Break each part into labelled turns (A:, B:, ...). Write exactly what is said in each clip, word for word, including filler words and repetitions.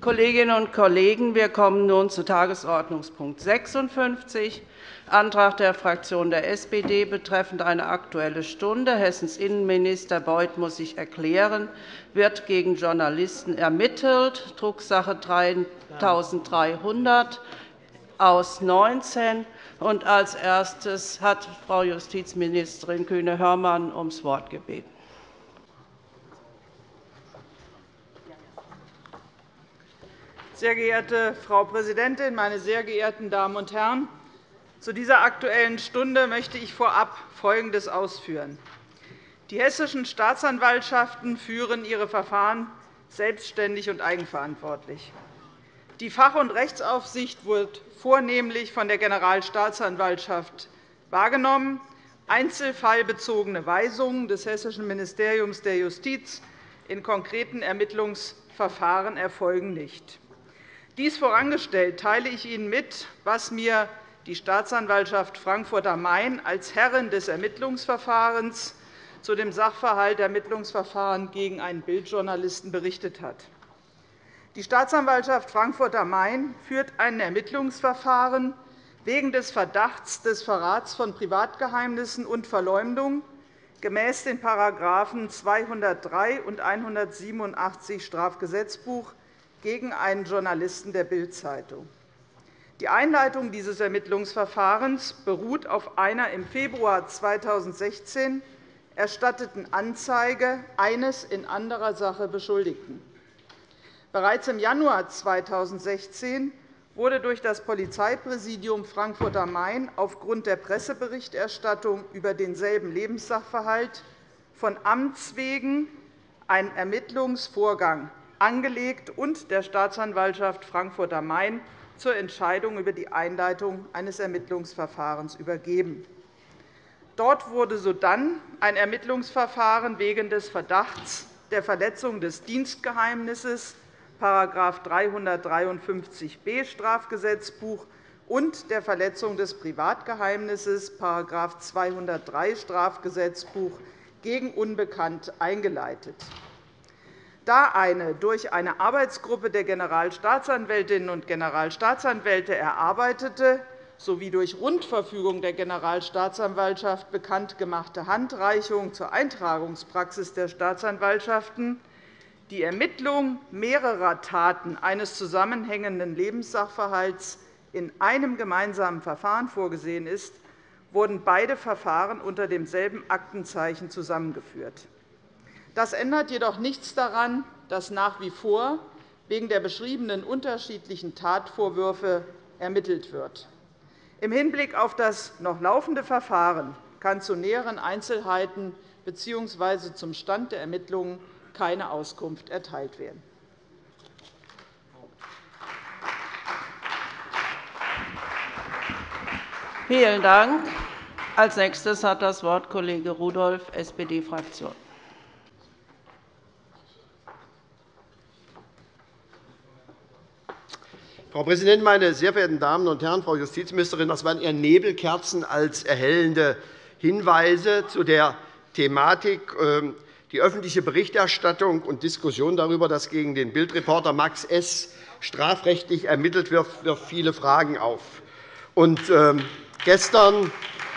A: Kolleginnen und Kollegen, wir kommen nun zu Tagesordnungspunkt sechsundfünfzig, Antrag der Fraktion der S P D betreffend eine Aktuelle Stunde. Hessens Innenminister Beuth muss sich erklären, wird gegen Journalisten ermittelt, Drucksache dreitausenddreihundert aus neunzehn. Und als Erstes hat Frau Justizministerin Kühne-Hörmann ums Wort gebeten.
B: Sehr geehrte Frau Präsidentin, meine sehr geehrten Damen und Herren! Zu dieser Aktuellen Stunde möchte ich vorab Folgendes ausführen. Die hessischen Staatsanwaltschaften führen ihre Verfahren selbstständig und eigenverantwortlich. Die Fach- und Rechtsaufsicht wird vornehmlich von der Generalstaatsanwaltschaft wahrgenommen. Einzelfallbezogene Weisungen des Hessischen Ministeriums der Justiz in konkreten Ermittlungsverfahren erfolgen nicht. Dies vorangestellt teile ich Ihnen mit, was mir die Staatsanwaltschaft Frankfurt am Main als Herrin des Ermittlungsverfahrens zu dem Sachverhalt Ermittlungsverfahren gegen einen Bildjournalisten berichtet hat. Die Staatsanwaltschaft Frankfurt am Main führt ein Ermittlungsverfahren wegen des Verdachts des Verrats von Privatgeheimnissen und Verleumdung gemäß den Paragraphen zweihundertdrei und hundertsiebenundachtzig Strafgesetzbuch gegen einen Journalisten der Bild-Zeitung. Die Einleitung dieses Ermittlungsverfahrens beruht auf einer im Februar zweitausendsechzehn erstatteten Anzeige eines in anderer Sache Beschuldigten. Bereits im Januar zweitausendsechzehn wurde durch das Polizeipräsidium Frankfurt am Main aufgrund der Presseberichterstattung über denselben Lebenssachverhalt von Amts wegen ein Ermittlungsvorgang angelegt und der Staatsanwaltschaft Frankfurt am Main zur Entscheidung über die Einleitung eines Ermittlungsverfahrens übergeben. Dort wurde sodann ein Ermittlungsverfahren wegen des Verdachts der Verletzung des Dienstgeheimnisses § dreihundertdreiundfünfzig b Strafgesetzbuch und der Verletzung des Privatgeheimnisses § zweihundertdrei Strafgesetzbuch gegen Unbekannt eingeleitet. Da eine durch eine Arbeitsgruppe der Generalstaatsanwältinnen und Generalstaatsanwälte erarbeitete sowie durch Rundverfügung der Generalstaatsanwaltschaft bekannt gemachte Handreichung zur Eintragungspraxis der Staatsanwaltschaften die Ermittlung mehrerer Taten eines zusammenhängenden Lebenssachverhalts in einem gemeinsamen Verfahren vorgesehen ist, wurden beide Verfahren unter demselben Aktenzeichen zusammengeführt. Das ändert jedoch nichts daran, dass nach wie vor wegen der beschriebenen unterschiedlichen Tatvorwürfe ermittelt wird. Im Hinblick auf das noch laufende Verfahren kann zu näheren Einzelheiten bzw. zum Stand der Ermittlungen keine Auskunft erteilt werden.
A: Vielen Dank. Als Nächstes hat das Wort Kollege Rudolph, S P D-Fraktion.
C: Frau Präsidentin, meine sehr verehrten Damen und Herren! Frau Justizministerin, das waren eher Nebelkerzen als erhellende Hinweise zu der Thematik, die öffentliche Berichterstattung und Diskussion darüber, dass gegen den Bildreporter Max S. strafrechtlich ermittelt wird, wirft viele Fragen auf. Und, gestern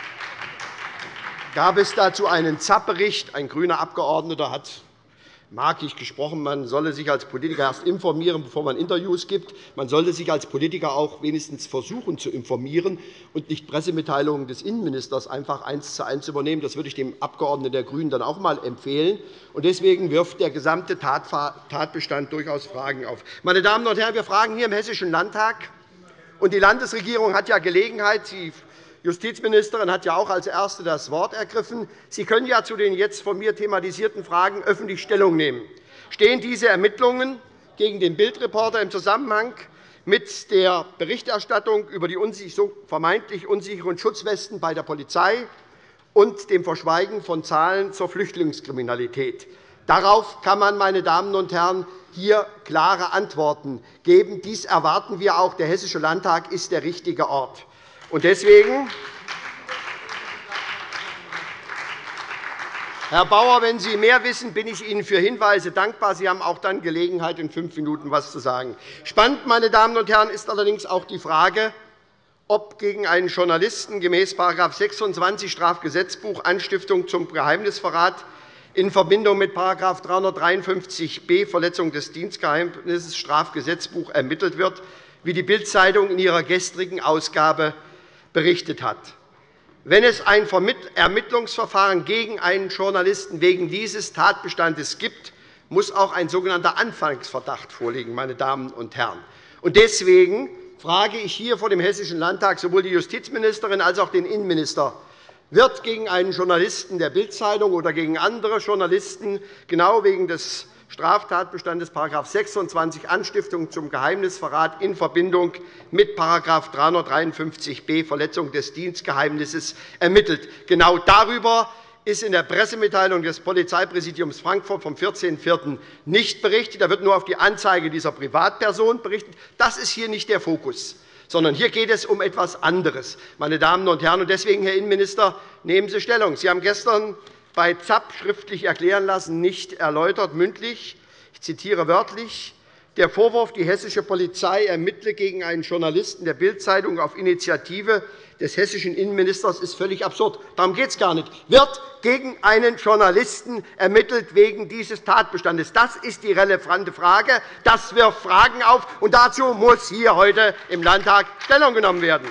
C: gab es dazu einen Z A P-Bericht. Ein grüner Abgeordneter hat markig gesprochen, man solle sich als Politiker erst informieren, bevor man Interviews gibt. Man sollte sich als Politiker auch wenigstens versuchen zu informieren und nicht Pressemitteilungen des Innenministers einfach eins zu eins übernehmen. Das würde ich dem Abgeordneten der GRÜNEN dann auch einmal empfehlen. Deswegen wirft der gesamte Tatbestand durchaus Fragen auf. Meine Damen und Herren, wir fragen hier im Hessischen Landtag, und die Landesregierung hat ja Gelegenheit, die Justizministerin hat ja auch als Erste das Wort ergriffen. Sie können ja zu den jetzt von mir thematisierten Fragen öffentlich Stellung nehmen. Stehen diese Ermittlungen gegen den Bildreporter im Zusammenhang mit der Berichterstattung über die vermeintlich unsicheren Schutzwesten bei der Polizei und dem Verschweigen von Zahlen zur Flüchtlingskriminalität? Darauf kann man, meine Damen und Herren, hier klare Antworten geben. Dies erwarten wir auch. Der Hessische Landtag ist der richtige Ort. Und deswegen Herr Bauer, wenn Sie mehr wissen, bin ich Ihnen für Hinweise dankbar. Sie haben auch dann Gelegenheit, in fünf Minuten etwas zu sagen. Spannend, meine Damen und Herren, ist allerdings auch die Frage, ob gegen einen Journalisten gemäß § sechsundzwanzig Strafgesetzbuch Anstiftung zum Geheimnisverrat in Verbindung mit § dreihundertdreiundfünfzig b Verletzung des Dienstgeheimnisses Strafgesetzbuch ermittelt wird, wie die Bild-Zeitung in ihrer gestrigen Ausgabe berichtet hat. Wenn es ein Ermittlungsverfahren gegen einen Journalisten wegen dieses Tatbestandes gibt, muss auch ein sogenannter Anfangsverdacht vorliegen. Meine Damen und Herren. Deswegen frage ich hier vor dem Hessischen Landtag sowohl die Justizministerin als auch den Innenminister: Wird gegen einen Journalisten der Bild-Zeitung oder gegen andere Journalisten genau wegen des Straftatbestandes § sechsundzwanzig Anstiftung zum Geheimnisverrat in Verbindung mit § dreihundertdreiundfünfzig b Verletzung des Dienstgeheimnisses ermittelt? Genau darüber ist in der Pressemitteilung des Polizeipräsidiums Frankfurt vom vierzehnten vierten nicht berichtet. Da wird nur auf die Anzeige dieser Privatperson berichtet. Das ist hier nicht der Fokus, sondern hier geht es um etwas anderes. Meine Damen und Herren, deswegen, Herr Innenminister, nehmen Sie Stellung. Sie haben gestern bei Z A P schriftlich erklären lassen, nicht erläutert, mündlich, ich zitiere wörtlich, der Vorwurf, die hessische Polizei ermittle gegen einen Journalisten der Bild-Zeitung auf Initiative des hessischen Innenministers, ist völlig absurd. Darum geht es gar nicht. Wird gegen einen Journalisten ermittelt wegen dieses Tatbestandes? Das ist die relevante Frage. Das wirft Fragen auf, und dazu muss hier heute im Landtag Stellung genommen werden.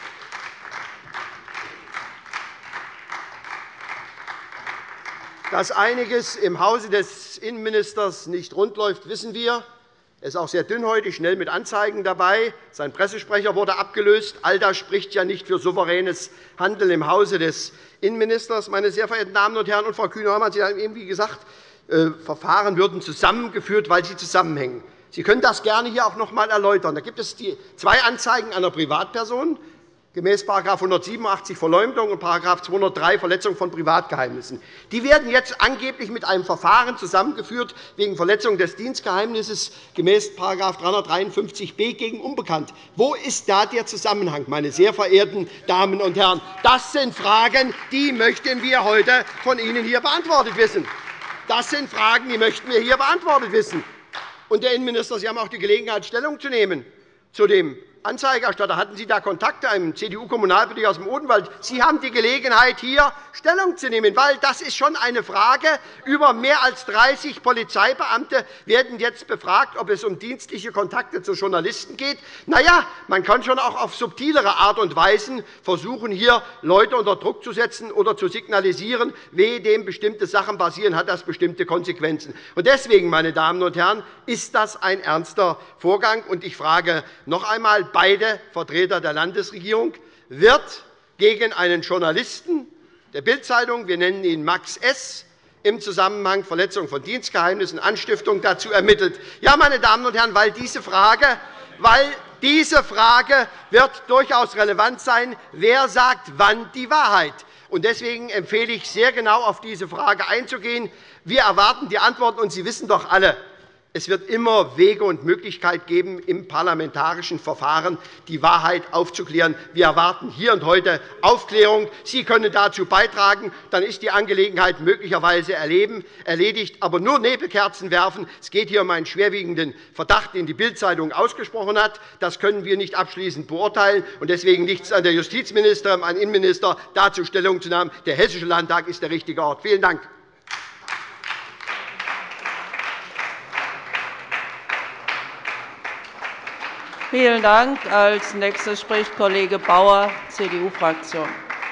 C: Dass einiges im Hause des Innenministers nicht rund läuft, wissen wir. Er ist auch sehr dünnhäutig, schnell mit Anzeigen dabei. Sein Pressesprecher wurde abgelöst. All das spricht ja nicht für souveränes Handeln im Hause des Innenministers. Meine sehr verehrten Damen und Herren, und Frau Kühne-Hörmann, Sie haben eben wie gesagt, Verfahren würden zusammengeführt, weil sie zusammenhängen. Sie können das gerne hier auch noch einmal erläutern. Da gibt es die zwei Anzeigen einer Privatperson gemäß § hundertsiebenundachtzig Verleumdung und § zweihundertdrei Verletzung von Privatgeheimnissen. Die werden jetzt angeblich mit einem Verfahren zusammengeführt wegen Verletzung des Dienstgeheimnisses gemäß § dreihundertdreiundfünfzig b gegen Unbekannt. Wo ist da der Zusammenhang, meine sehr verehrten Damen und Herren? Das sind Fragen, die möchten wir heute von Ihnen hier beantwortet wissen. Das sind Fragen, die möchten wir hier beantwortet wissen. Und, Herr Innenminister, Sie haben auch die Gelegenheit, Stellung zu nehmen zu dem Anzeigerstatter. Hatten Sie da Kontakte, einem C D U-Kommunalpolitiker aus dem Odenwald? Sie haben die Gelegenheit, hier Stellung zu nehmen, weil das ist schon eine Frage. Über mehr als dreißig Polizeibeamte werden jetzt befragt, ob es um dienstliche Kontakte zu Journalisten geht. Na ja, man kann schon auch auf subtilere Art und Weise versuchen, hier Leute unter Druck zu setzen oder zu signalisieren, wehe dem bestimmte Sachen passieren, hat das bestimmte Konsequenzen. Und deswegen, meine Damen und Herren, ist das ein ernster Vorgang. Und ich frage noch einmal beide Vertreter der Landesregierung: Wird gegen einen Journalisten der Bild-Zeitung, wir nennen ihn Max S., im Zusammenhang Verletzung von Dienstgeheimnissen, Anstiftung dazu ermittelt? Ja, meine Damen und Herren, weil diese Frage, weil diese Frage wird durchaus relevant sein. Wer sagt wann die Wahrheit? Deswegen empfehle ich, sehr genau auf diese Frage einzugehen. Wir erwarten die Antworten, und Sie wissen doch alle, es wird immer Wege und Möglichkeiten geben, im parlamentarischen Verfahren die Wahrheit aufzuklären. Wir erwarten hier und heute Aufklärung. Sie können dazu beitragen. Dann ist die Angelegenheit möglicherweise erledigt. Aber nur Nebelkerzen werfen. Es geht hier um einen schwerwiegenden Verdacht, den die Bild-Zeitung ausgesprochen hat. Das können wir nicht abschließend beurteilen. Deswegen liegt es an der Justizministerin, an den Innenminister, dazu Stellung zu nehmen. Der Hessische Landtag ist der richtige Ort. Vielen Dank.
A: Vielen Dank. Als Nächster spricht Kollege Bauer, C D U-Fraktion.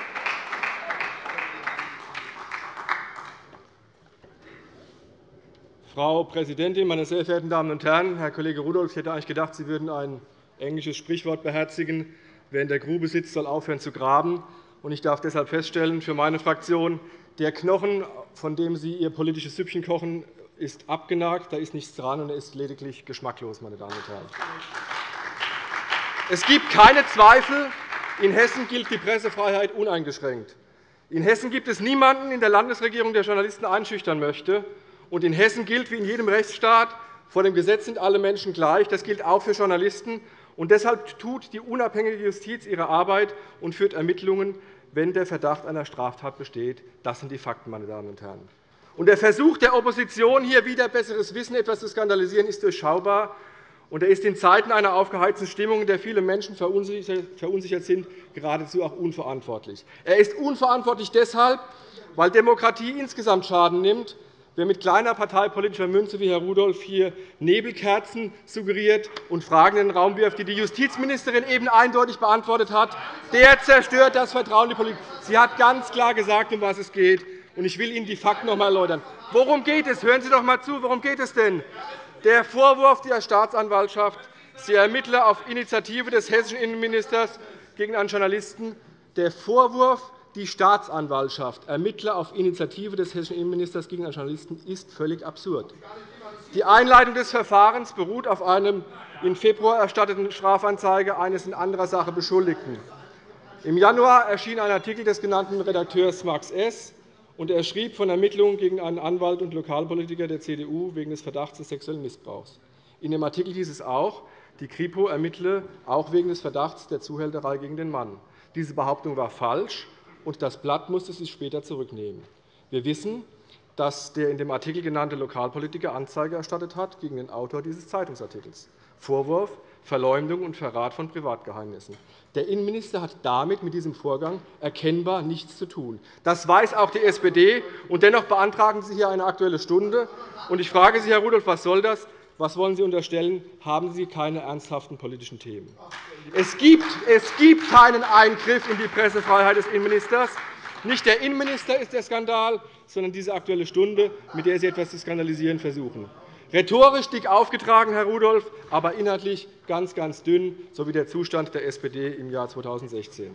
D: Frau Präsidentin, meine sehr verehrten Damen und Herren! Herr Kollege Rudolph, ich hätte eigentlich gedacht, Sie würden ein englisches Sprichwort beherzigen: Wer in der Grube sitzt, soll aufhören zu graben. Ich darf deshalb feststellen, für meine Fraktion, der Knochen, von dem Sie Ihr politisches Süppchen kochen, ist abgenagt. Da ist nichts dran, und er ist lediglich geschmacklos. Meine Damen und Herren. Es gibt keine Zweifel, in Hessen gilt die Pressefreiheit uneingeschränkt. In Hessen gibt es niemanden in der Landesregierung, der Journalisten einschüchtern möchte. Und in Hessen gilt wie in jedem Rechtsstaat: Vor dem Gesetz sind alle Menschen gleich. Das gilt auch für Journalisten. Und deshalb tut die unabhängige Justiz ihre Arbeit und führt Ermittlungen wenn der Verdacht einer Straftat besteht. Das sind die Fakten, meine Damen und Herren. Und der Versuch der Opposition, hier wieder besseres Wissen etwas zu skandalisieren, ist durchschaubar. Und er ist in Zeiten einer aufgeheizten Stimmung, in der viele Menschen verunsichert sind, geradezu auch unverantwortlich. Er ist unverantwortlich deshalb, weil Demokratie insgesamt Schaden nimmt. Wer mit kleiner parteipolitischer Münze wie Herr Rudolph hier Nebelkerzen suggeriert und Fragen in den Raum wirft, die die Justizministerin eben eindeutig beantwortet hat, der zerstört das Vertrauen in die Politik. Sie hat ganz klar gesagt, um was es geht. Und ich will Ihnen die Fakten noch einmal erläutern. Worum geht es? Hören Sie doch einmal zu. Worum geht es denn? Der Vorwurf der Staatsanwaltschaft, sie ermittle auf Initiative des hessischen Innenministers gegen einen Journalisten. Der Vorwurf, die Staatsanwaltschaft ermittle auf Initiative des hessischen Innenministers gegen einen Journalisten, ist völlig absurd. Die Einleitung des Verfahrens beruht auf einem im Februar erstatteten Strafanzeige eines in anderer Sache Beschuldigten. Im Januar erschien ein Artikel des genannten Redakteurs Max S., und er schrieb von Ermittlungen gegen einen Anwalt und Lokalpolitiker der C D U wegen des Verdachts des sexuellen Missbrauchs. In dem Artikel hieß es auch, die Kripo ermittle auch wegen des Verdachts der Zuhälterei gegen den Mann. Diese Behauptung war falsch, und das Blatt musste sich später zurücknehmen. Wir wissen, dass der in dem Artikel genannte Lokalpolitiker Anzeige erstattet hat gegen den Autor dieses Zeitungsartikels. Vorwurf, Verleumdung und Verrat von Privatgeheimnissen. Der Innenminister hat damit mit diesem Vorgang erkennbar nichts zu tun. Das weiß auch die S P D, und dennoch beantragen Sie hier eine Aktuelle Stunde. Ich frage Sie, Herr Rudolph, was soll das? Was wollen Sie unterstellen? Haben Sie keine ernsthaften politischen Themen? Es gibt, es gibt keinen Eingriff in die Pressefreiheit des Innenministers. Nicht der Innenminister ist der Skandal, sondern diese Aktuelle Stunde, mit der Sie etwas zu skandalisieren versuchen. Rhetorisch dick aufgetragen, Herr Rudolph, aber inhaltlich ganz, ganz dünn, so wie der Zustand der S P D im Jahr zweitausendsechzehn.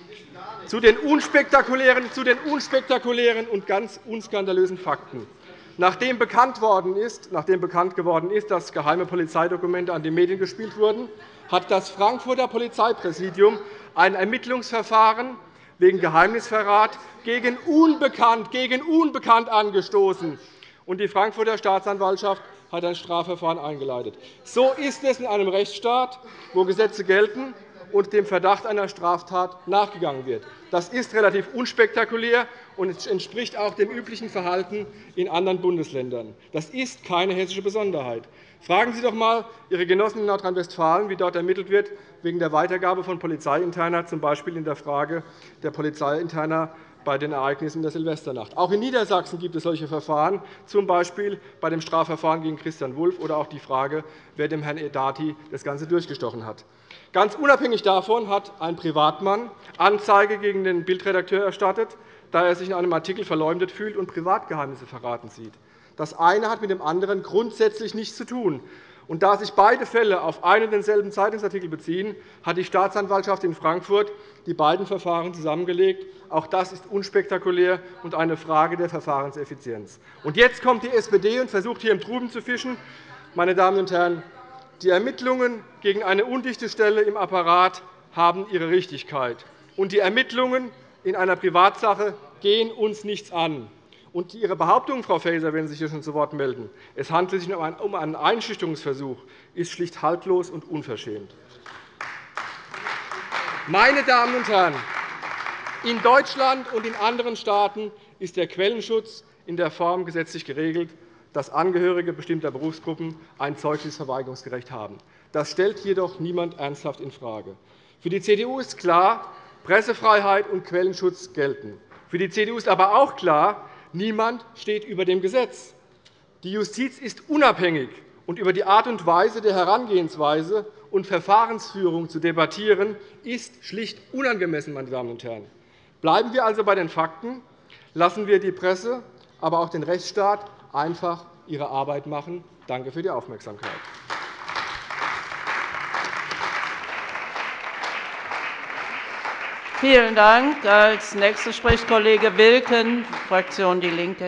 D: Zu den unspektakulären, zu den unspektakulären und ganz unskandalösen Fakten. Nachdem bekannt, worden ist, nachdem bekannt geworden ist, dass geheime Polizeidokumente an die Medien gespielt wurden, hat das Frankfurter Polizeipräsidium ein Ermittlungsverfahren wegen Geheimnisverrat gegen Unbekannt, gegen Unbekannt angestoßen. Und die Frankfurter Staatsanwaltschaft hat ein Strafverfahren eingeleitet. So ist es in einem Rechtsstaat, wo Gesetze gelten und dem Verdacht einer Straftat nachgegangen wird. Das ist relativ unspektakulär, und es entspricht auch dem üblichen Verhalten in anderen Bundesländern. Das ist keine hessische Besonderheit. Fragen Sie doch einmal Ihre Genossen in Nordrhein-Westfalen, wie dort ermittelt wird wegen der Weitergabe von Polizeiinterner, z. B. in der Frage der Polizeiinterner bei den Ereignissen der Silvesternacht. Auch in Niedersachsen gibt es solche Verfahren, z. B. bei dem Strafverfahren gegen Christian Wulff oder auch die Frage, wer dem Herrn Edati das Ganze durchgestochen hat. Ganz unabhängig davon hat ein Privatmann Anzeige gegen den Bildredakteur erstattet, da er sich in einem Artikel verleumdet fühlt und Privatgeheimnisse verraten sieht. Das eine hat mit dem anderen grundsätzlich nichts zu tun. Und da sich beide Fälle auf einen und denselben Zeitungsartikel beziehen, hat die Staatsanwaltschaft in Frankfurt die beiden Verfahren zusammengelegt. Auch das ist unspektakulär und eine Frage der Verfahrenseffizienz. Und jetzt kommt die S P D und versucht, hier im Trubel zu fischen. Meine Damen und Herren, die Ermittlungen gegen eine undichte Stelle im Apparat haben ihre Richtigkeit. Und die Ermittlungen in einer Privatsache gehen uns nichts an. Und Ihre Behauptung, Frau Faeser, wenn Sie sich hier schon zu Wort melden, es handelt sich um einen Einschüchterungsversuch, ist schlicht haltlos und unverschämt. Meine Damen und Herren, in Deutschland und in anderen Staaten ist der Quellenschutz in der Form gesetzlich geregelt, dass Angehörige bestimmter Berufsgruppen ein Zeugnisverweigerungsrecht haben. Das stellt jedoch niemand ernsthaft infrage. Für die C D U ist klar, Pressefreiheit und Quellenschutz gelten. Für die C D U ist aber auch klar, niemand steht über dem Gesetz. Die Justiz ist unabhängig, und über die Art und Weise der Herangehensweise und Verfahrensführung zu debattieren, ist schlicht unangemessen. Meine Damen und Herren. Bleiben wir also bei den Fakten. Lassen wir die Presse, aber auch den Rechtsstaat einfach ihre Arbeit machen. Danke für die Aufmerksamkeit.
A: Vielen Dank. Als Nächster spricht Kollege Wilken, Fraktion DIE LINKE.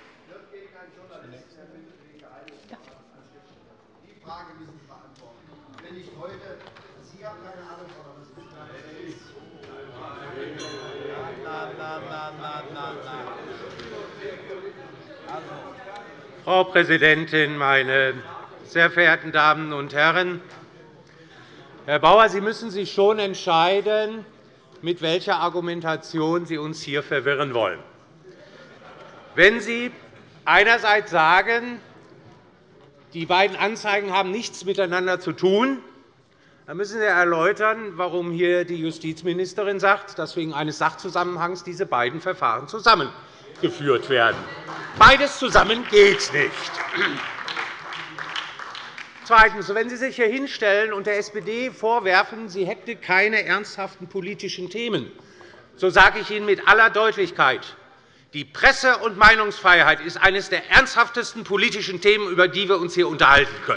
E: Frau Präsidentin, meine sehr verehrten Damen und Herren! Herr Bauer, Sie müssen sich schon entscheiden, mit welcher Argumentation Sie uns hier verwirren wollen. Wenn Sie einerseits sagen, die beiden Anzeigen haben nichts miteinander zu tun, dann müssen Sie erläutern, warum hier die Justizministerin sagt, dass wegen eines Sachzusammenhangs diese beiden Verfahren zusammengeführt werden. Beides zusammen geht nicht. Zweitens. Wenn Sie sich hier hinstellen und der S P D vorwerfen, sie hätte keine ernsthaften politischen Themen, so sage ich Ihnen mit aller Deutlichkeit, die Presse- und Meinungsfreiheit ist eines der ernsthaftesten politischen Themen, über die wir uns hier unterhalten können.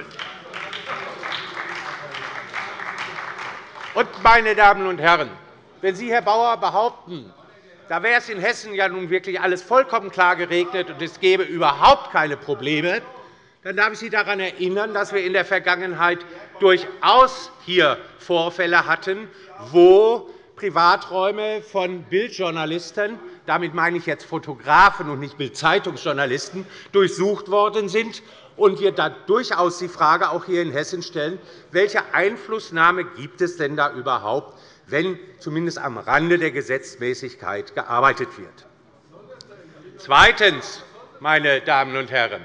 E: Und, meine Damen und Herren, wenn Sie, Herr Bauer, behaupten, da wäre es in Hessen ja nun wirklich alles vollkommen klar geregelt und es gäbe überhaupt keine Probleme, dann darf ich Sie daran erinnern, dass wir in der Vergangenheit durchaus hier Vorfälle hatten, wo Privaträume von Bildjournalisten, damit meine ich jetzt Fotografen und nicht Bild-Zeitungsjournalisten, durchsucht worden sind, und wir da durchaus die Frage auch hier in Hessen stellen, welche Einflussnahme gibt es denn da überhaupt, wenn zumindest am Rande der Gesetzmäßigkeit gearbeitet wird. Zweitens, meine Damen und Herren,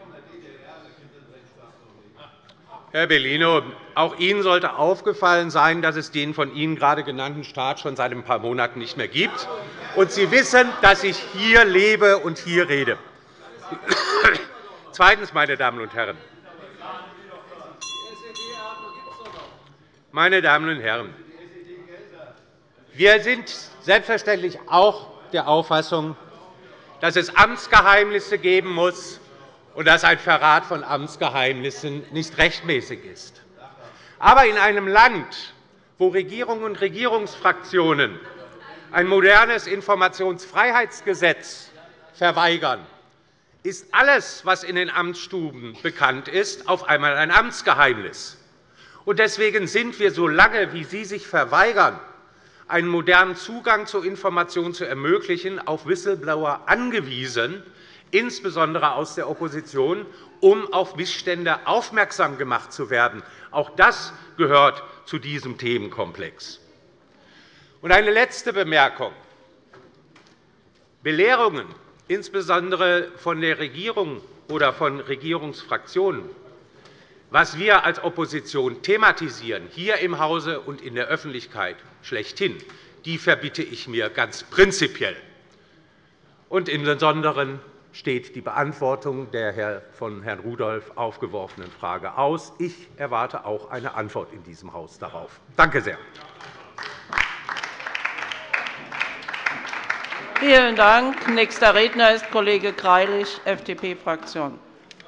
E: Herr Bellino, auch Ihnen sollte aufgefallen sein, dass es den von Ihnen gerade genannten Staat schon seit ein paar Monaten nicht mehr gibt. Und Sie wissen, dass ich hier lebe und hier rede. Zweitens, meine Damen und Herren, meine Damen und Herren, wir sind selbstverständlich auch der Auffassung, dass es Amtsgeheimnisse geben muss und dass ein Verrat von Amtsgeheimnissen nicht rechtmäßig ist. Aber in einem Land, wo Regierung und Regierungsfraktionen ein modernes Informationsfreiheitsgesetz verweigern, ist alles, was in den Amtsstuben bekannt ist, auf einmal ein Amtsgeheimnis. Deswegen sind wir, solange wie Sie sich verweigern, einen modernen Zugang zu Informationen zu ermöglichen, auf Whistleblower angewiesen, insbesondere aus der Opposition, um auf Missstände aufmerksam gemacht zu werden. Auch das gehört zu diesem Themenkomplex. Und eine letzte Bemerkung. Belehrungen, insbesondere von der Regierung oder von Regierungsfraktionen, was wir als Opposition thematisieren, hier im Hause und in der Öffentlichkeit schlechthin, die verbitte ich mir ganz prinzipiell. Und im Besonderen steht die Beantwortung der von Herrn Rudolph aufgeworfenen Frage aus. Ich erwarte auch eine Antwort in diesem Haus darauf. Danke sehr.
A: Vielen Dank. Nächster Redner ist Kollege Greilich, F D P-Fraktion.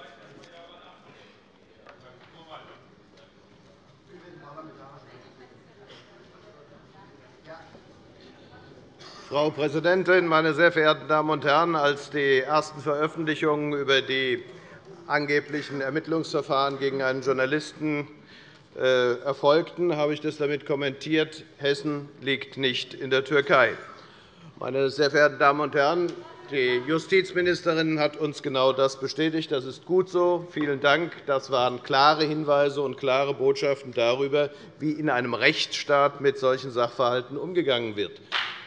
C: Frau Präsidentin, meine sehr verehrten Damen und Herren! Als die ersten Veröffentlichungen über die angeblichen Ermittlungsverfahren gegen einen Journalisten erfolgten, habe ich das damit kommentiert, Hessen liegt nicht in der Türkei. Meine sehr verehrten Damen und Herren, die Justizministerin hat uns genau das bestätigt. Das ist gut so. Vielen Dank. Das waren klare Hinweise und klare Botschaften darüber, wie in einem Rechtsstaat mit solchen Sachverhalten umgegangen wird.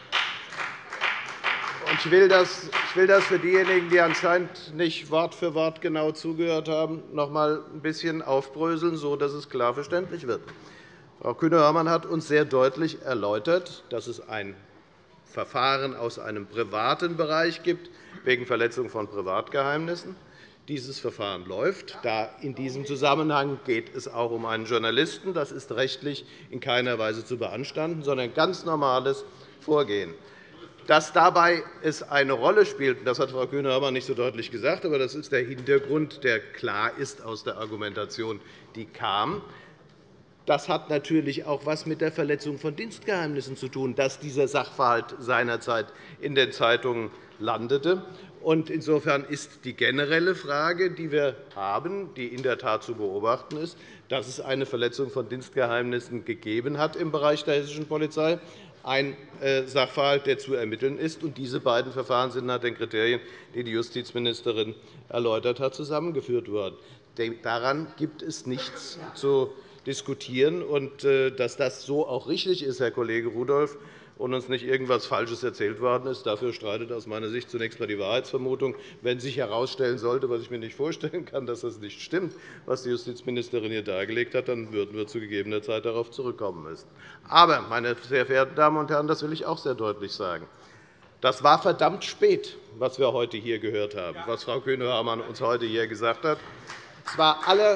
C: Ich will das für diejenigen, die anscheinend nicht Wort für Wort genau zugehört haben, noch einmal ein bisschen aufbröseln, sodass es klar verständlich wird. Frau Kühne-Hörmann hat uns sehr deutlich erläutert, dass es ein Verfahren aus einem privaten Bereich gibt, wegen Verletzung von Privatgeheimnissen. Dieses Verfahren läuft. In diesem Zusammenhang geht es auch um einen Journalisten. Das ist rechtlich in keiner Weise zu beanstanden, sondern ein ganz normales Vorgehen. Dass dabei es eine Rolle spielt, das hat Frau Kühne-Hörmann nicht so deutlich gesagt, aber das ist der Hintergrund, der klar ist aus der Argumentation, die kam. Das hat natürlich auch etwas mit der Verletzung von Dienstgeheimnissen zu tun, dass dieser Sachverhalt seinerzeit in den Zeitungen landete. Insofern ist die generelle Frage, die wir haben, die in der Tat zu beobachten ist, dass es eine Verletzung von Dienstgeheimnissen gegeben hat im Bereich der hessischen Polizei, ein Sachverhalt, der zu ermitteln ist. Diese beiden Verfahren sind nach den Kriterien, die die Justizministerin erläutert hat, zusammengeführt worden. Daran gibt es nichts zu diskutieren. Und dass das so auch richtig ist, Herr Kollege Rudolph,
F: und uns nicht irgendetwas Falsches erzählt worden ist. Dafür streitet aus meiner Sicht zunächst einmal die Wahrheitsvermutung. Wenn sich herausstellen sollte, was ich mir nicht vorstellen kann, dass das nicht stimmt, was die Justizministerin hier dargelegt hat, dann würden wir zu gegebener Zeit darauf zurückkommen müssen. Aber, meine sehr verehrten Damen und Herren, das will ich auch sehr deutlich sagen. Das war verdammt spät, was wir heute hier gehört haben, was Frau Kühne-Hörmann uns heute hier gesagt hat. Es war alle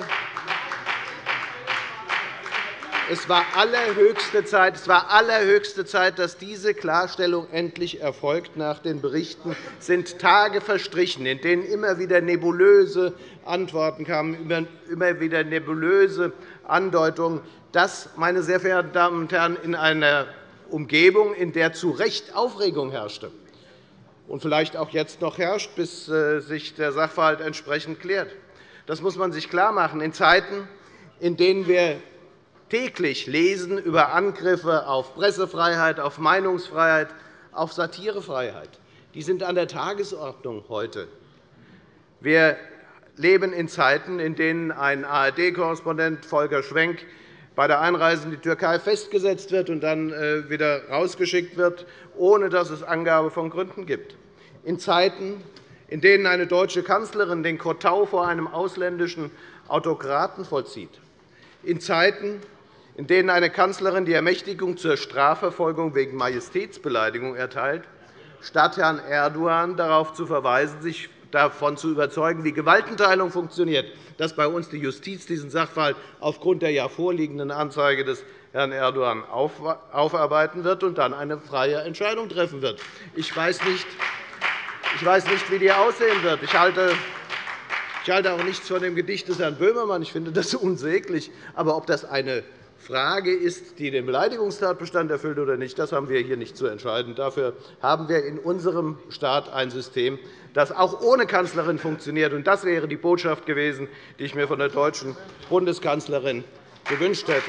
F: Es war allerhöchste Zeit, es war allerhöchste Zeit, dass diese Klarstellung endlich erfolgt. Nach den Berichten sind Tage verstrichen, in denen immer wieder nebulöse Antworten kamen, immer wieder nebulöse Andeutungen. Das, meine sehr verehrten Damen und Herren, in einer Umgebung, in der zu Recht Aufregung herrschte und vielleicht auch jetzt noch herrscht, bis sich der Sachverhalt entsprechend klärt. Das muss man sich klarmachen. In Zeiten, in denen wir täglich lesen über Angriffe auf Pressefreiheit, auf Meinungsfreiheit, auf Satirefreiheit. Die sind an der Tagesordnung heute. Wir leben in Zeiten, in denen ein A R D-Korrespondent, Volker Schwenk, bei der Einreise in die Türkei festgesetzt wird und dann wieder rausgeschickt wird, ohne dass es Angabe von Gründen gibt. In Zeiten, in denen eine deutsche Kanzlerin den Kotau vor einem ausländischen Autokraten vollzieht. In Zeiten, in denen eine Kanzlerin die Ermächtigung zur Strafverfolgung wegen Majestätsbeleidigung erteilt, statt Herrn Erdogan darauf zu verweisen, sich davon zu überzeugen, wie Gewaltenteilung funktioniert, dass bei uns die Justiz diesen Sachverhalt aufgrund der ja vorliegenden Anzeige des Herrn Erdogan aufarbeiten wird und dann eine freie Entscheidung treffen wird. Ich weiß nicht, ich weiß nicht wie die aussehen wird. Ich halte Ich halte auch nichts von dem Gedicht des Herrn Böhmermann. Ich finde das unsäglich. Aber ob das eine Frage ist, die den Beleidigungstatbestand erfüllt oder nicht, das haben wir hier nicht zu entscheiden. Dafür haben wir in unserem Staat ein System, das auch ohne Kanzlerin funktioniert. Das wäre die Botschaft gewesen, die ich mir von der deutschen Bundeskanzlerin gewünscht hätte.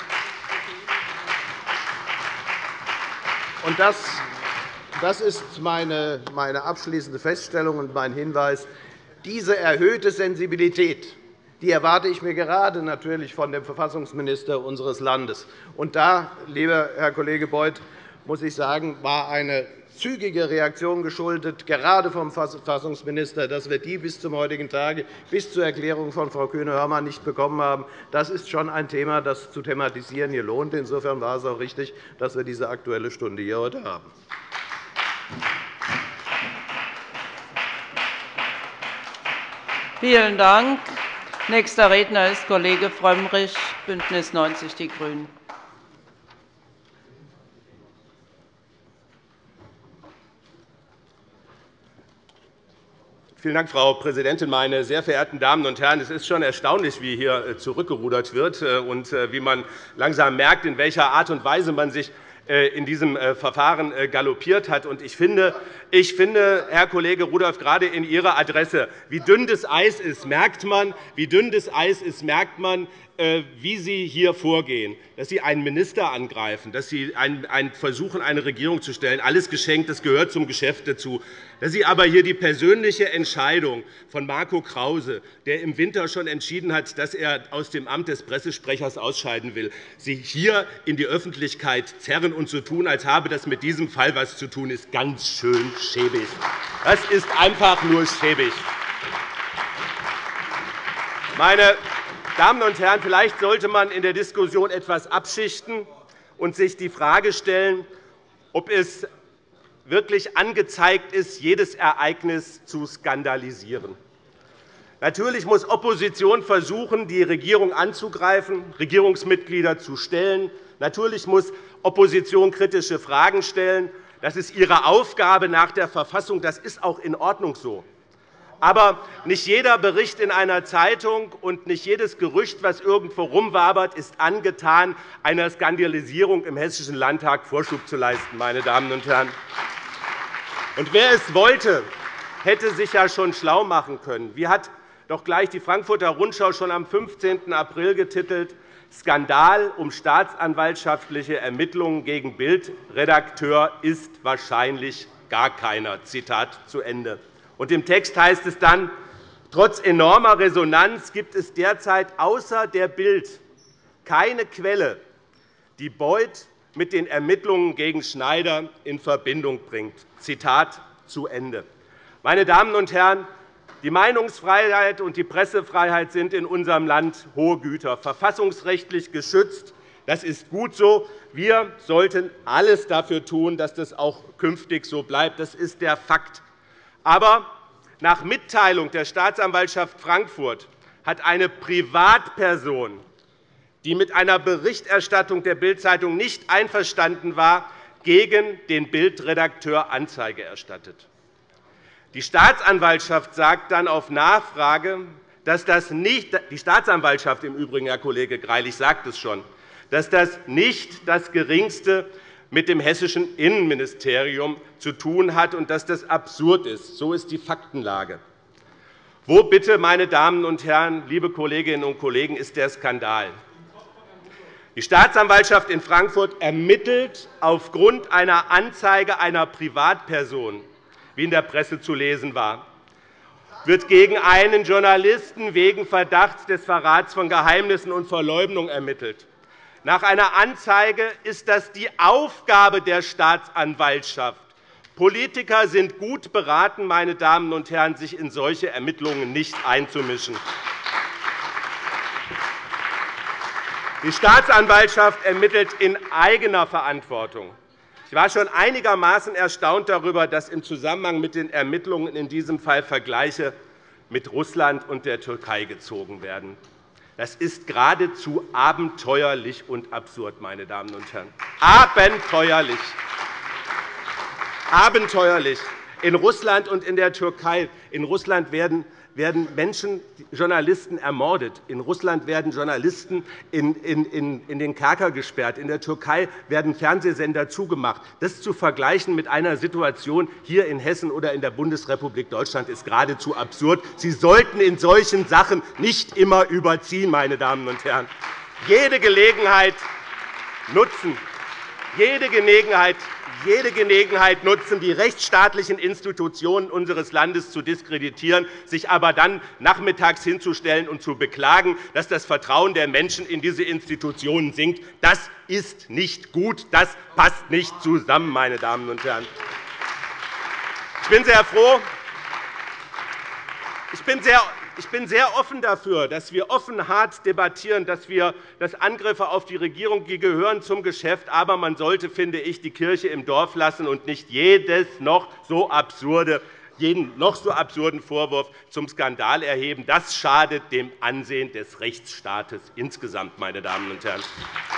F: Das ist meine abschließende Feststellung und mein Hinweis. Diese erhöhte Sensibilität, die erwarte ich mir gerade natürlich von dem Verfassungsminister unseres Landes. Und da, lieber Herr Kollege Beuth, muss ich sagen, war eine zügige Reaktion geschuldet, gerade vom Verfassungsminister, dass wir die bis zum heutigen Tage, bis zur Erklärung von Frau Kühne-Hörmann nicht bekommen haben. Das ist schon ein Thema, das zu thematisieren hier lohnt. Insofern war es auch richtig, dass wir diese Aktuelle Stunde hier heute haben.
A: Vielen Dank. Nächster Redner ist Kollege Frömmrich, BÜNDNIS neunzig die GRÜNEN.
G: Vielen Dank, Frau Präsidentin, meine sehr verehrten Damen und Herren! Es ist schon erstaunlich, wie hier zurückgerudert wird und wie man langsam merkt, in welcher Art und Weise man sich in diesem Verfahren galoppiert hat. Ich finde, ich finde, Herr Kollege Rudolph, gerade in Ihrer Adresse, wie dünn das Eis ist, merkt man, wie dünn das Eis ist, merkt man, wie Sie hier vorgehen, dass Sie einen Minister angreifen, dass Sie versuchen, eine Regierung zu stellen. Alles geschenkt, das gehört zum Geschäft dazu. Dass Sie aber hier die persönliche Entscheidung von Marco Krause, der im Winter schon entschieden hat, dass er aus dem Amt des Pressesprechers ausscheiden will, Sie hier in die Öffentlichkeit zerren und so tun, als habe das mit diesem Fall etwas zu tun, ist ganz schön schäbig. Das ist einfach nur schäbig. Meine Damen und Herren, vielleicht sollte man in der Diskussion etwas abschichten und sich die Frage stellen, ob es wirklich angezeigt ist, jedes Ereignis zu skandalisieren. Natürlich muss Opposition versuchen, die Regierung anzugreifen, Regierungsmitglieder zu stellen. Natürlich muss Opposition kritische Fragen stellen. Das ist ihre Aufgabe nach der Verfassung. Das ist auch in Ordnung so. Aber nicht jeder Bericht in einer Zeitung und nicht jedes Gerücht, das irgendwo rumwabert, ist angetan, einer Skandalisierung im Hessischen Landtag Vorschub zu leisten. Meine Damen und Herren. Und wer es wollte, hätte sich ja schon schlau machen können. Wie hat doch gleich die Frankfurter Rundschau schon am fünfzehnten April getitelt: Skandal um staatsanwaltschaftliche Ermittlungen gegen Bild-Redakteur ist wahrscheinlich gar keiner. Zitat zu Ende. Und im Text heißt es dann, trotz enormer Resonanz gibt es derzeit außer der Bild keine Quelle, die Beuth mit den Ermittlungen gegen Schneider in Verbindung bringt. Zitat zu Ende. Meine Damen und Herren, die Meinungsfreiheit und die Pressefreiheit sind in unserem Land hohe Güter, verfassungsrechtlich geschützt. Das ist gut so. Wir sollten alles dafür tun, dass das auch künftig so bleibt. Das ist der Fakt. Aber nach Mitteilung der Staatsanwaltschaft Frankfurt hat eine Privatperson, die mit einer Berichterstattung der Bild-Zeitung nicht einverstanden war, gegen den Bild-Redakteur Anzeige erstattet. Die Staatsanwaltschaft sagt dann auf Nachfrage, dass das nicht, die Staatsanwaltschaft im Übrigen, Herr Kollege Greilich, sagt es schon, dass das nicht das Geringste mit dem hessischen Innenministerium zu tun hat und dass das absurd ist. So ist die Faktenlage. Wo bitte, meine Damen und Herren, liebe Kolleginnen und Kollegen, ist der Skandal? Die Staatsanwaltschaft in Frankfurt ermittelt aufgrund einer Anzeige einer Privatperson, wie in der Presse zu lesen war, wird gegen einen Journalisten wegen Verdachts des Verrats von Geheimnissen und Verleumdung ermittelt. Nach einer Anzeige ist das die Aufgabe der Staatsanwaltschaft. Politiker sind gut beraten, meine Damen und Herren, sich in solche Ermittlungen nicht einzumischen. Die Staatsanwaltschaft ermittelt in eigener Verantwortung. Ich war schon einigermaßen erstaunt darüber, dass im Zusammenhang mit den Ermittlungen in diesem Fall Vergleiche mit Russland und der Türkei gezogen werden. Das ist geradezu abenteuerlich und absurd, meine Damen und Herren. Abenteuerlich. Abenteuerlich. In Russland und in der Türkei. In Russland werden werden Menschen, Journalisten ermordet. In Russland werden Journalisten in, in, in den Kerker gesperrt. In der Türkei werden Fernsehsender zugemacht. Das zu vergleichen mit einer Situation hier in Hessen oder in der Bundesrepublik Deutschland ist geradezu absurd. Sie sollten in solchen Sachen nicht immer überziehen, meine Damen und Herren. Jede Gelegenheit nutzen, jede Gelegenheit jede Gelegenheit nutzen, die rechtsstaatlichen Institutionen unseres Landes zu diskreditieren, sich aber dann nachmittags hinzustellen und zu beklagen, dass das Vertrauen der Menschen in diese Institutionen sinkt. Das ist nicht gut. Das passt nicht zusammen, meine Damen und Herren. Ich bin sehr froh. Ich bin sehr Ich bin sehr offen dafür, dass wir offen hart debattieren, dass wir dass Angriffe auf die Regierung die gehören zum Geschäft. Aber man sollte, finde ich, die Kirche im Dorf lassen und nicht jedes noch so absurde, jeden noch so absurden Vorwurf zum Skandal erheben. Das schadet dem Ansehen des Rechtsstaates insgesamt, meine Damen und Herren.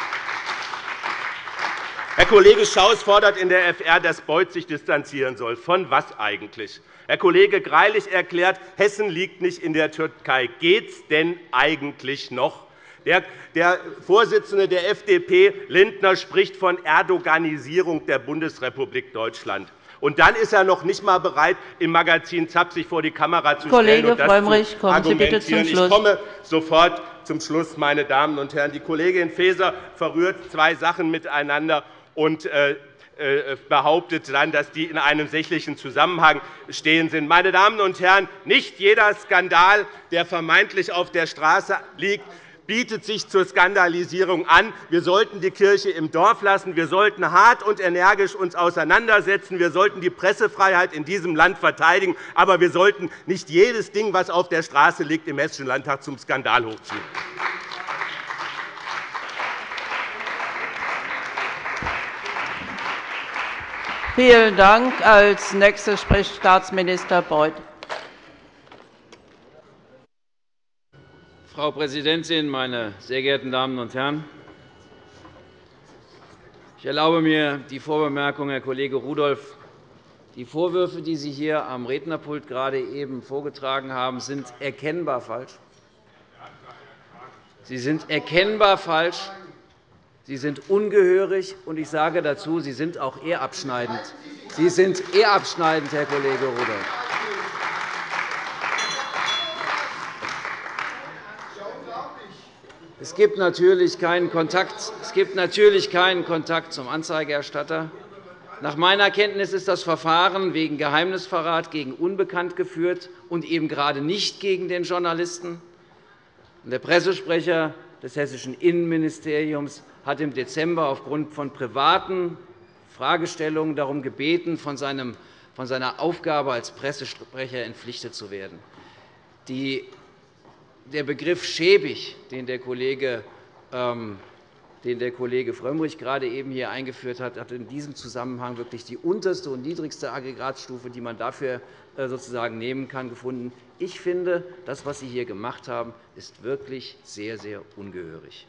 G: Herr Kollege Schaus fordert in der F R, dass Beuth sich distanzieren soll. Von was eigentlich? Herr Kollege Greilich erklärt, Hessen liegt nicht in der Türkei. Geht es denn eigentlich noch? Der Vorsitzende der F D P, Lindner, spricht von Erdoganisierung der Bundesrepublik Deutschland. Und dann ist er noch nicht einmal bereit, im Magazin ZAP sich vor die Kamera zu stellen und das
A: Frömmrich,
G: zu argumentieren. Ich komme sofort zum Schluss, meine Damen und Herren. Die Kollegin Faeser verrührt zwei Sachen miteinander und behauptet dann, dass die in einem sächlichen Zusammenhang stehen sind. Meine Damen und Herren, nicht jeder Skandal, der vermeintlich auf der Straße liegt, bietet sich zur Skandalisierung an. Wir sollten die Kirche im Dorf lassen. Wir sollten uns hart und energisch uns auseinandersetzen. Wir sollten die Pressefreiheit in diesem Land verteidigen. Aber wir sollten nicht jedes Ding, das auf der Straße liegt, im Hessischen Landtag zum Skandal hochziehen.
A: Vielen Dank. Als Nächster spricht Staatsminister Beuth.
H: Frau Präsidentin, meine sehr geehrten Damen und Herren! Ich erlaube mir die Vorbemerkung, Herr Kollege Rudolph. Die Vorwürfe, die Sie hier am Rednerpult gerade eben vorgetragen haben, sind erkennbar falsch. Sie sind erkennbar falsch. Sie sind ungehörig, und ich sage dazu, Sie sind auch ehrabschneidend. Sie sind ehrabschneidend, Herr Kollege Rudolph. Es gibt natürlich keinen Kontakt, es gibt natürlich keinen Kontakt zum Anzeigerstatter. Nach meiner Kenntnis ist das Verfahren wegen Geheimnisverrat gegen Unbekannt geführt und eben gerade nicht gegen den Journalisten. Der Pressesprecher des hessischen Innenministeriums hat im Dezember aufgrund von privaten Fragestellungen darum gebeten, von seiner Aufgabe als Pressesprecher entpflichtet zu werden. Der Begriff schäbig, den der Kollege den der Kollege Frömmrich gerade eben hier eingeführt hat, hat in diesem Zusammenhang wirklich die unterste und niedrigste Aggregatstufe, die man dafür sozusagen nehmen kann, gefunden. Ich finde, das, was Sie hier gemacht haben, ist wirklich sehr, sehr ungehörig.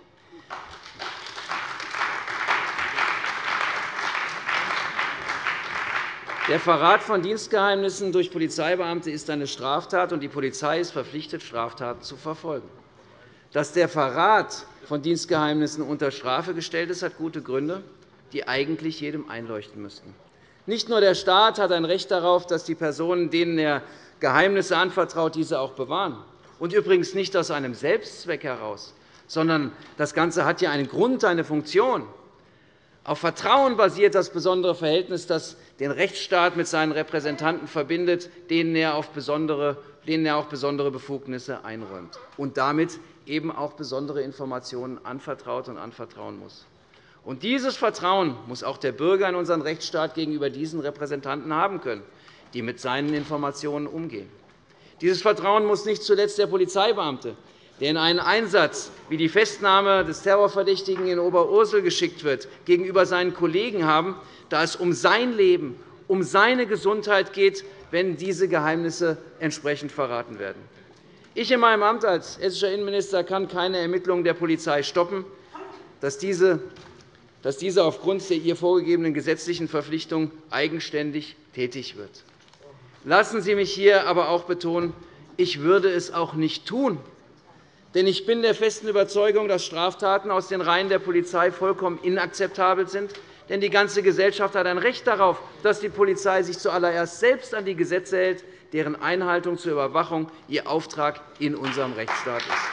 H: Der Verrat von Dienstgeheimnissen durch Polizeibeamte ist eine Straftat, und die Polizei ist verpflichtet, Straftaten zu verfolgen. Dass der Verrat von Dienstgeheimnissen unter Strafe gestellt ist, hat gute Gründe, die eigentlich jedem einleuchten müssten. Nicht nur der Staat hat ein Recht darauf, dass die Personen, denen er Geheimnisse anvertraut, diese auch bewahren. Und übrigens nicht aus einem Selbstzweck heraus, sondern das Ganze hat ja einen Grund, eine Funktion. Auf Vertrauen basiert das besondere Verhältnis, das den Rechtsstaat mit seinen Repräsentanten verbindet, denen er auch besondere Befugnisse einräumt und damit eben auch besondere Informationen anvertraut und anvertrauen muss. Und dieses Vertrauen muss auch der Bürger in unserem Rechtsstaat gegenüber diesen Repräsentanten haben können, die mit seinen Informationen umgehen. Dieses Vertrauen muss nicht zuletzt der Polizeibeamte, der in einen Einsatz wie die Festnahme des Terrorverdächtigen in Oberursel geschickt wird, gegenüber seinen Kollegen haben, da es um sein Leben, um seine Gesundheit geht, wenn diese Geheimnisse entsprechend verraten werden. Ich in meinem Amt als hessischer Innenminister kann keine Ermittlungen der Polizei stoppen, dass diese dass diese aufgrund der ihr vorgegebenen gesetzlichen Verpflichtung eigenständig tätig wird. Lassen Sie mich hier aber auch betonen, ich würde es auch nicht tun. Denn ich bin der festen Überzeugung, dass Straftaten aus den Reihen der Polizei vollkommen inakzeptabel sind. Denn die ganze Gesellschaft hat ein Recht darauf, dass die Polizei sich zuallererst selbst an die Gesetze hält, deren Einhaltung zur Überwachung ihr Auftrag in unserem Rechtsstaat ist.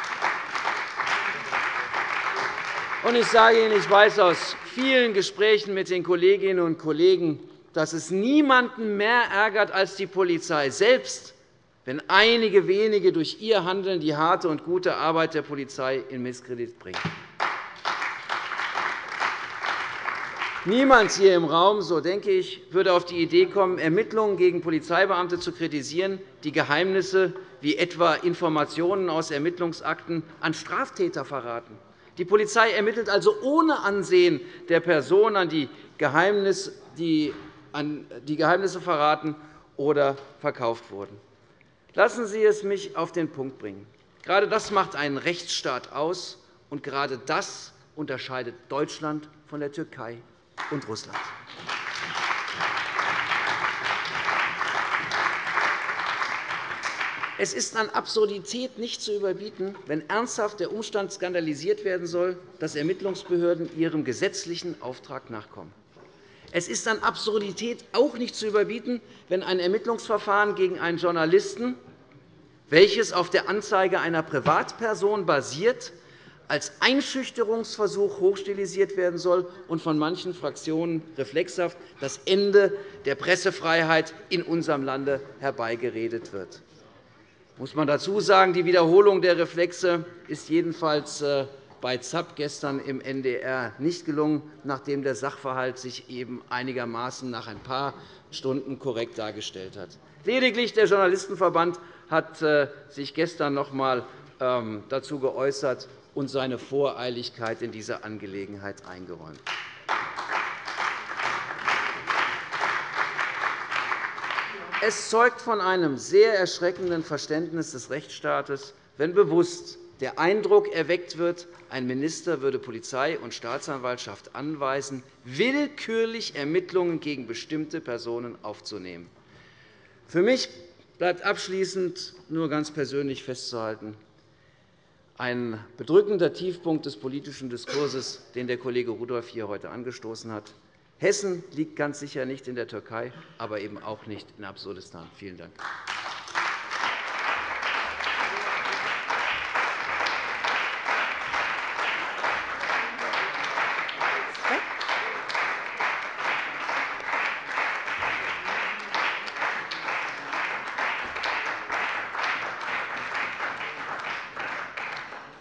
H: Ich sage Ihnen, ich weiß aus vielen Gesprächen mit den Kolleginnen und Kollegen, dass es niemanden mehr ärgert als die Polizei selbst, wenn einige wenige durch ihr Handeln die harte und gute Arbeit der Polizei in Misskredit bringen. Niemand hier im Raum, so denke ich, würde auf die Idee kommen, Ermittlungen gegen Polizeibeamte zu kritisieren, die Geheimnisse wie etwa Informationen aus Ermittlungsakten an Straftäter verraten. Die Polizei ermittelt also ohne Ansehen der Person, an die Geheimnisse verraten oder verkauft wurden. Lassen Sie es mich auf den Punkt bringen. Gerade das macht einen Rechtsstaat aus, und gerade das unterscheidet Deutschland von der Türkei und Russland. Es ist an Absurdität nicht zu überbieten, wenn ernsthaft der Umstand skandalisiert werden soll, dass Ermittlungsbehörden ihrem gesetzlichen Auftrag nachkommen. Es ist an Absurdität auch nicht zu überbieten, wenn ein Ermittlungsverfahren gegen einen Journalisten, welches auf der Anzeige einer Privatperson basiert, als Einschüchterungsversuch hochstilisiert werden soll und von manchen Fraktionen reflexhaft das Ende der Pressefreiheit in unserem Lande herbeigeredet wird. Muss man dazu sagen, die Wiederholung der Reflexe ist jedenfalls bei Zapp gestern im N D R nicht gelungen, nachdem der Sachverhalt sich eben einigermaßen nach ein paar Stunden korrekt dargestellt hat. Lediglich der Journalistenverband hat sich gestern noch einmal dazu geäußert und seine Voreiligkeit in dieser Angelegenheit eingeräumt. Es zeugt von einem sehr erschreckenden Verständnis des Rechtsstaates, wenn bewusst der Eindruck erweckt wird, ein Minister würde Polizei und Staatsanwaltschaft anweisen, willkürlich Ermittlungen gegen bestimmte Personen aufzunehmen. Für mich bleibt abschließend nur ganz persönlich festzuhalten, ein bedrückender Tiefpunkt des politischen Diskurses, den der Kollege Rudolph hier heute angestoßen hat. Hessen liegt ganz sicher nicht in der Türkei, aber eben auch nicht in Absurdistan. Vielen Dank.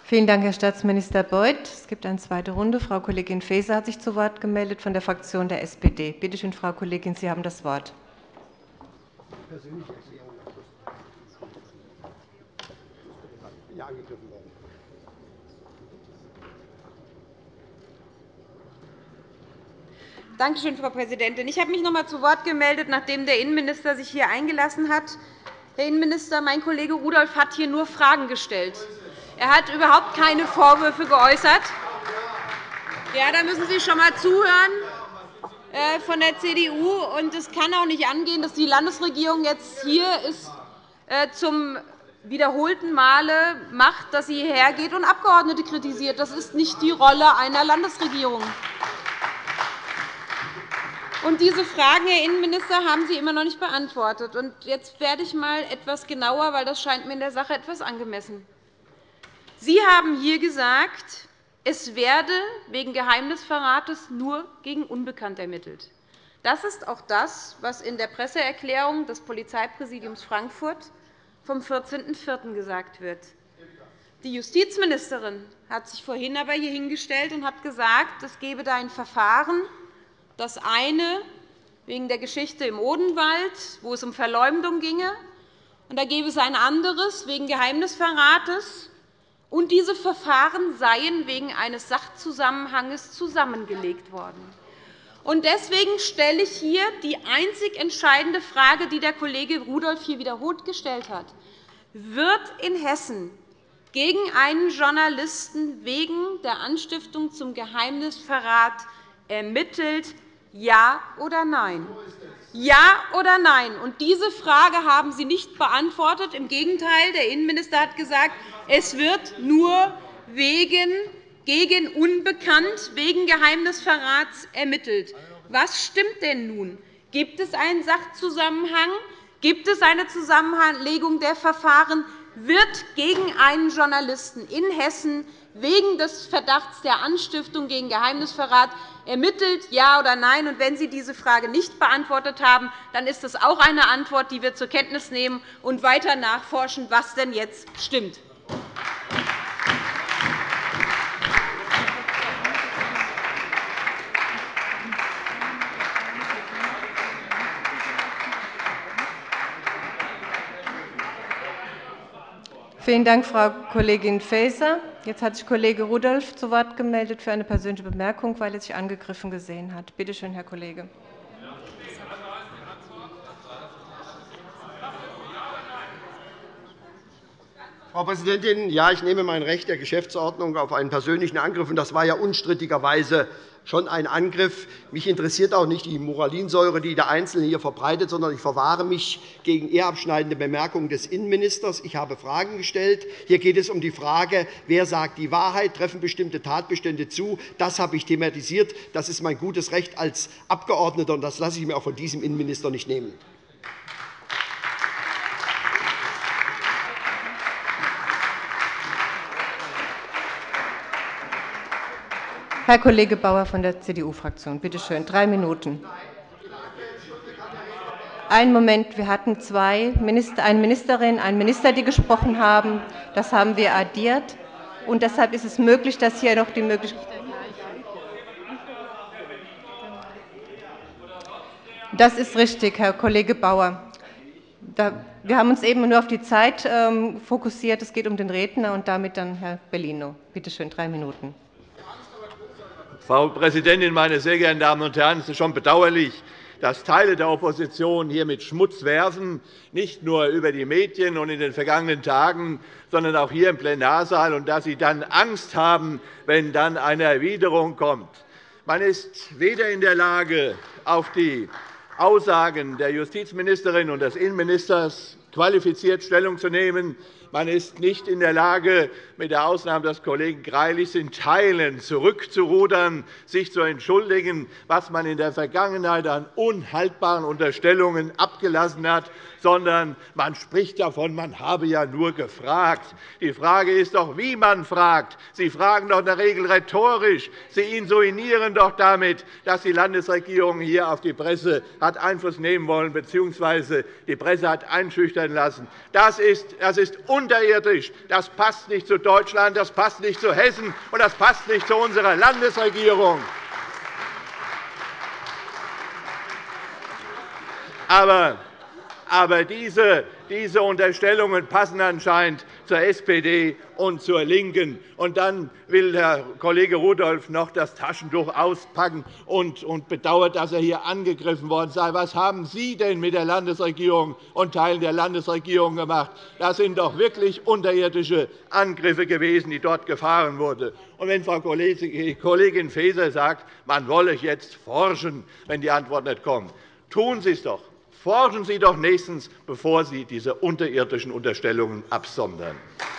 I: Vielen Dank, Herr Staatsminister Beuth. Es gibt eine zweite Runde. Frau Kollegin Faeser hat sich zu Wort gemeldet von der Fraktion der S P D. Bitte schön, Frau Kollegin, Sie haben das Wort.
J: Danke schön, Frau Präsidentin. Ich habe mich noch einmal zu Wort gemeldet, nachdem der Innenminister sich hier eingelassen hat. Herr Innenminister, mein Kollege Rudolph hat hier nur Fragen gestellt. Er hat überhaupt keine Vorwürfe geäußert. Ja, da müssen Sie schon einmal zuhören von der C D U. Und es kann auch nicht angehen, dass die Landesregierung jetzt hier ist, zum wiederholten Male macht, dass sie hergeht und Abgeordnete kritisiert. Das ist nicht die Rolle einer Landesregierung. Und diese Fragen, Herr Innenminister, haben Sie immer noch nicht beantwortet. Und jetzt werde ich einmal etwas genauer, weil das scheint mir in der Sache etwas angemessen. Sie haben hier gesagt, es werde wegen Geheimnisverrates nur gegen Unbekannt ermittelt. Das ist auch das, was in der Presseerklärung des Polizeipräsidiums Frankfurt vom vierzehnten vierten gesagt wird. Die Justizministerin hat sich vorhin aber hier hingestellt und hat gesagt, es gebe da ein Verfahren, das eine wegen der Geschichte im Odenwald, wo es um Verleumdung ginge, und da gäbe es ein anderes wegen Geheimnisverrates, und diese Verfahren seien wegen eines Sachzusammenhangs zusammengelegt worden. Deswegen stelle ich hier die einzig entscheidende Frage, die der Kollege Rudolph hier wiederholt gestellt hat. Wird in Hessen gegen einen Journalisten wegen der Anstiftung zum Geheimnisverrat ermittelt? Ja oder nein? Ja oder nein? Und diese Frage haben Sie nicht beantwortet. Im Gegenteil, der Innenminister hat gesagt, es wird nur wegen gegen Unbekannt wegen Geheimnisverrats ermittelt. Was stimmt denn nun? Gibt es einen Sachzusammenhang? Gibt es eine Zusammenlegung der Verfahren? Wird gegen einen Journalisten in Hessen wegen des Verdachts der Anstiftung gegen Geheimnisverrat ermittelt, ja oder nein? Und wenn Sie diese Frage nicht beantwortet haben, dann ist das auch eine Antwort, die wir zur Kenntnis nehmen und weiter nachforschen, was denn jetzt stimmt.
I: Vielen Dank, Frau Kollegin Faeser. Jetzt hat sich Kollege Rudolph zu Wort gemeldet für eine persönliche Bemerkung, weil er sich angegriffen gesehen hat. Bitte schön, Herr Kollege.
C: Frau Präsidentin, ja, ich nehme mein Recht der Geschäftsordnung auf einen persönlichen Angriff. Das war ja unstrittigerweise schon ein Angriff. Mich interessiert auch nicht die Moralinsäure, die der Einzelne hier verbreitet, sondern ich verwahre mich gegen ehrabschneidende Bemerkungen des Innenministers. Ich habe Fragen gestellt. Hier geht es um die Frage, wer sagt die Wahrheit, treffen bestimmte Tatbestände zu. Das habe ich thematisiert. Das ist mein gutes Recht als Abgeordneter, und das lasse ich mir auch von diesem Innenminister nicht nehmen.
I: Herr Kollege Bauer von der C D U-Fraktion, bitte schön, drei Minuten. Einen Moment, wir hatten zwei Minister, eine Ministerin, einen Minister, die gesprochen haben. Das haben wir addiert, und deshalb ist es möglich, dass hier noch die Möglichkeit. Das ist richtig, Herr Kollege Bauer. Wir haben uns eben nur auf die Zeit fokussiert. Es geht um den Redner und damit dann Herr Bellino. Bitte schön, drei Minuten.
K: Frau Präsidentin, meine sehr geehrten Damen und Herren! Es ist schon bedauerlich, dass Teile der Opposition hier mit Schmutz werfen, nicht nur über die Medien und in den vergangenen Tagen, sondern auch hier im Plenarsaal, und dass sie dann Angst haben, wenn dann eine Erwiderung kommt. Man ist weder in der Lage, auf die Aussagen der Justizministerin und des Innenministers qualifiziert Stellung zu nehmen. Man ist nicht in der Lage, mit der Ausnahme des Kollegen Greilich, in Teilen zurückzurudern, sich zu entschuldigen, was man in der Vergangenheit an unhaltbaren Unterstellungen abgelassen hat, sondern man spricht davon, man habe ja nur gefragt. Die Frage ist doch, wie man fragt. Sie fragen doch in der Regel rhetorisch. Sie insinuieren doch damit, dass die Landesregierung hier auf die Presse hat Einfluss nehmen wollen bzw. die Presse hat einschüchtern lassen. Das ist, das ist unverständlich. unterirdisch. Das passt nicht zu Deutschland, das passt nicht zu Hessen, und das passt nicht zu unserer Landesregierung. Aber Aber diese, diese Unterstellungen passen anscheinend zur S P D und zur LINKEN. Und dann will Herr Kollege Rudolph noch das Taschentuch auspacken und, und bedauert, dass er hier angegriffen worden sei. Was haben Sie denn mit der Landesregierung und Teilen der Landesregierung gemacht? Das sind doch wirklich unterirdische Angriffe gewesen, die dort gefahren wurden. Und wenn Frau Kollegin Faeser sagt, man wolle jetzt forschen, wenn die Antwort nicht kommt, tun Sie es doch. Forschen Sie doch nächstens, bevor Sie diese unterirdischen Unterstellungen absondern.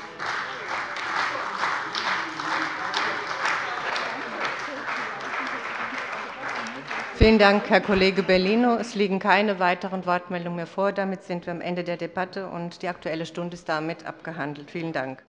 I: Vielen Dank, Herr Kollege Bellino. Es liegen keine weiteren Wortmeldungen mehr vor. Damit sind wir am Ende der Debatte, und die Aktuelle Stunde ist damit abgehandelt. Vielen Dank.